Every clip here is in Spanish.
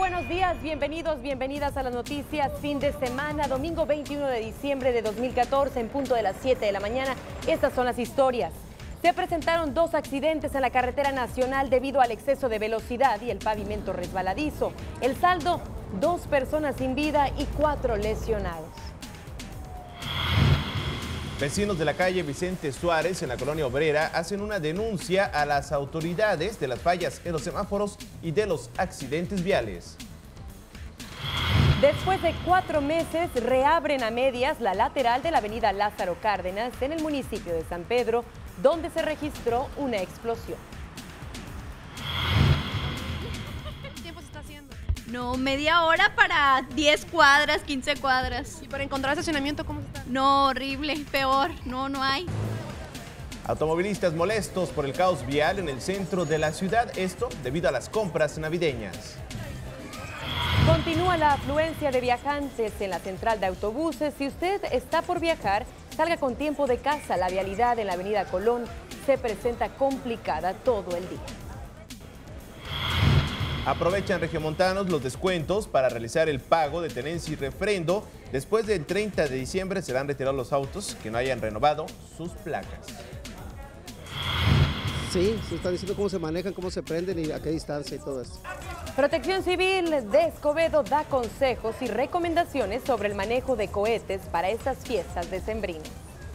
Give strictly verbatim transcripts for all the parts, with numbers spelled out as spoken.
buenos días, bienvenidos, bienvenidas a las noticias fin de semana, domingo veintiuno de diciembre de dos mil catorce, en punto de las siete de la mañana. Estas son las historias. Se presentaron dos accidentes en la carretera nacional debido al exceso de velocidad y el pavimento resbaladizo. El saldo, dos personas sin vida y cuatro lesionados. Vecinos de la calle Vicente Suárez, en la colonia obrera, hacen una denuncia a las autoridades de las fallas en los semáforos y de los accidentes viales. Después de cuatro meses, reabren a medias la lateral de la avenida Lázaro Cárdenas en el municipio de San Pedro, donde se registró una explosión. ¿Cuánto tiempo se está haciendo? No, media hora para diez cuadras, quince cuadras. ¿Y para encontrar estacionamiento cómo se está? No, horrible, peor, no, no hay. Automovilistas molestos por el caos vial en el centro de la ciudad, esto debido a las compras navideñas. Continúa la afluencia de viajantes en la central de autobuses. Si usted está por viajar, salga con tiempo de casa. La vialidad en la avenida Colón se presenta complicada todo el día. Aprovechan regiomontanos los descuentos para realizar el pago de tenencia y refrendo. Después del treinta de diciembre serán retirados los autos que no hayan renovado sus placas. Sí, se está diciendo cómo se manejan, cómo se prenden y a qué distancia y todo eso. Protección Civil de Escobedo da consejos y recomendaciones sobre el manejo de cohetes para estas fiestas decembrinas.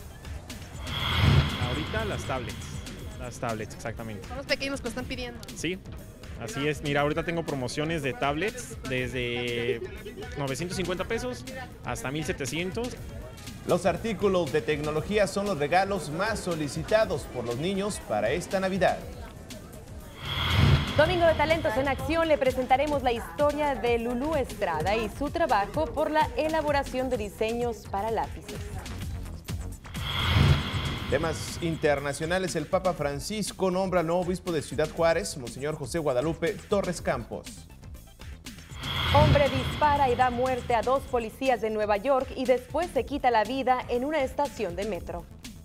Ahorita las tablets, las tablets exactamente. Son los pequeños que lo están pidiendo. Sí, así es. Mira, ahorita tengo promociones de tablets desde novecientos cincuenta pesos hasta mil setecientos. Los artículos de tecnología son los regalos más solicitados por los niños para esta Navidad. Domingo de Talentos en Acción, le presentaremos la historia de Lulú Estrada y su trabajo por la elaboración de diseños para lápices. Temas internacionales, el Papa Francisco nombra al nuevo obispo de Ciudad Juárez, Monseñor José Guadalupe Torres Campos. Hombre dispara y da muerte a dos policías de Nueva York y después se quita la vida en una estación de metro.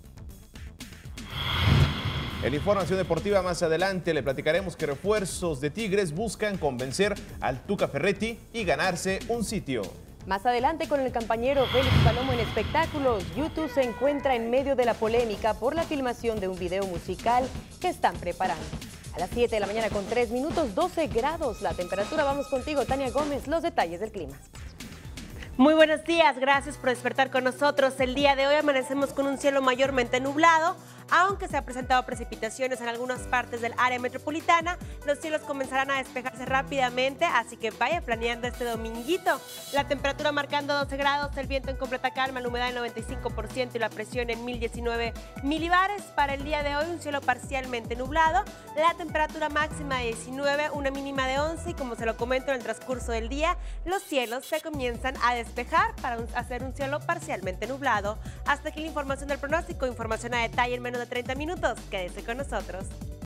En Información Deportiva más adelante le platicaremos que refuerzos de Tigres buscan convencer al Tuca Ferretti y ganarse un sitio. Más adelante con el compañero Félix Palomo en espectáculos, YouTube se encuentra en medio de la polémica por la filmación de un video musical que están preparando. A las siete de la mañana con tres minutos, doce grados la temperatura. Vamos contigo, Tania Gómez, los detalles del clima. Muy buenos días, gracias por despertar con nosotros. El día de hoy amanecemos con un cielo mayormente nublado, aunque se han presentado precipitaciones en algunas partes del área metropolitana. Los cielos comenzarán a despejarse rápidamente, así que vaya planeando este dominguito. La temperatura marcando doce grados, el viento en completa calma, la humedad en noventa y cinco por ciento y la presión en mil diecinueve milibares. Para el día de hoy un cielo parcialmente nublado, la temperatura máxima de diecinueve, una mínima de once y como se lo comento en el transcurso del día, los cielos se comienzan a despejar para un, hacer un cielo parcialmente nublado. Hasta aquí la información del pronóstico, información a detalle en menos de treinta minutos. Quédese con nosotros.